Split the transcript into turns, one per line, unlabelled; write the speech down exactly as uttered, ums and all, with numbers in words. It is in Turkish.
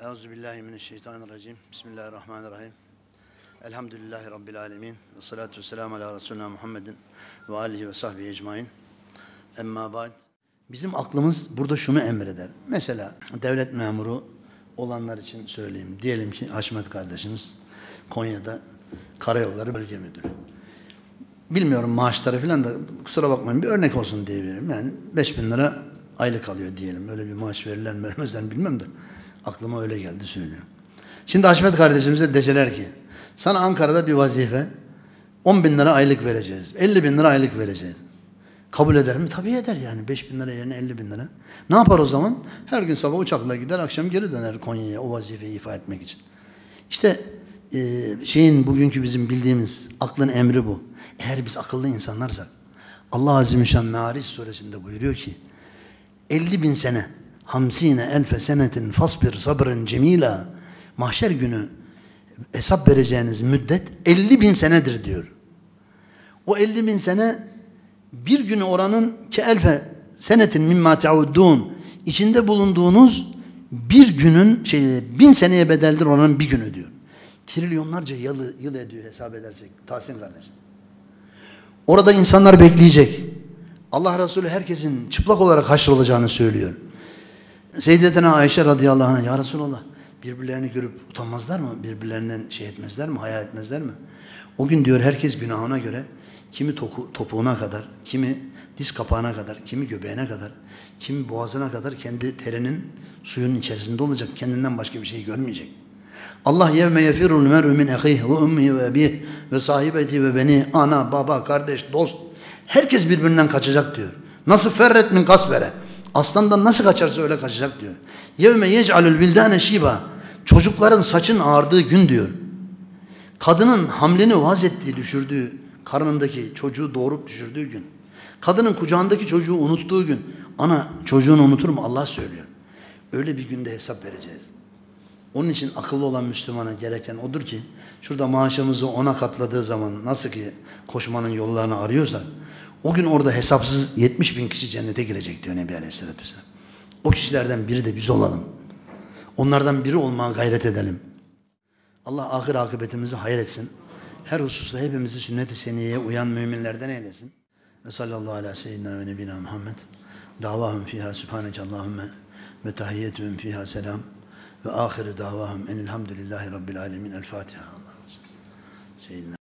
Euzubillahimineşşeytanirracim. Bismillahirrahmanirrahim. Elhamdülillahi Rabbil alemin. Ve salatu ve selamu ala Resulina Muhammedin ve alihi ve sahbihi ecmain. Emma ba'd. Bizim aklımız burada şunu emreder. Mesela devlet memuru olanlar için söyleyeyim. Diyelim ki Haşmet kardeşimiz Konya'da Karayolları Bölge Müdürü. Bilmiyorum maaşları falan da kusura bakmayın bir örnek olsun diye veririm. Yani beş bin lira aylık alıyor diyelim. Öyle bir maaş verirler mi vermezler mi bilmem de aklıma öyle geldi söylüyorum. Şimdi Haşmet kardeşimize deseler ki sana Ankara'da bir vazife on bin lira aylık vereceğiz. elli bin lira aylık vereceğiz. Kabul eder mi? Tabii eder yani. beş bin lira yerine elli bin lira. Ne yapar o zaman? Her gün sabah uçakla gider, akşam geri döner Konya'ya o vazifeyi ifa etmek için. İşte e, şeyin bugünkü bizim bildiğimiz aklın emri bu. Eğer biz akıllı insanlarsak Allah Azimüşşan Me'ariç suresinde buyuruyor ki elli bin sene hamsine elfe senetin fasbir sabrın cemila mahşer günü hesap vereceğiniz müddet elli bin senedir diyor. O elli bin sene bir günü oranın ki elfe senetin mimma te'uddûn içinde bulunduğunuz bir günün şey, bin seneye bedeldir oranın bir günü diyor. Trilyonlarca yıl, yıl ediyor hesap edersek Tahsin kardeşim. Orada insanlar bekleyecek. Allah Resulü herkesin çıplak olarak haşrolacağını söylüyor. Seyyidetena Ayşe radıyallahu anh ya Resulallah birbirlerini görüp utanmazlar mı? Birbirlerinden şey etmezler mi? Haya etmezler mi? O gün diyor herkes günahına göre kimi toku, topuğuna kadar, kimi diz kapağına kadar, kimi göbeğine kadar, kimi boğazına kadar kendi terinin suyun içerisinde olacak. Kendinden başka bir şey görmeyecek. Allah yevme yefirul mer'u min ehih ve ummihi ve ebih ve sahibeti ve beni ana, baba, kardeş, dost herkes birbirinden kaçacak diyor. Nasıl ferret min kasvere aslandan nasıl kaçarsa öyle kaçacak diyor. Yevme yec'alul bildane şiba çocukların saçın ağardığı gün diyor. Kadının hamlini vaz ettiği, düşürdüğü karnındaki çocuğu doğurup düşürdüğü gün. Kadının kucağındaki çocuğu unuttuğu gün. Ana çocuğunu unutur mu? Allah söylüyor. Öyle bir günde hesap vereceğiz. Onun için akıllı olan Müslümana gereken odur ki şurada maaşımızı ona katladığı zaman nasıl ki koşmanın yollarını arıyorsak o gün orada hesapsız yetmiş bin kişi cennete girecek diyor Nebi Aleyhisselatü Vesselam. O kişilerden biri de biz olalım. Onlardan biri olmaya gayret edelim. Allah ahir akıbetimizi hayır etsin. Her hususta hepimizi sünnet-i seniyeye uyan müminlerden eylesin. Ve sallallahu aleyhi ve seyyidina ve nebina Muhammed. Davahum fiha subhaneke Allahümme ve tahiyyetühüm fiha selam. Ve ahiru davahum enilhamdülillahi rabbil alemin. El Fatiha. Allah'a emanet. Seyyidina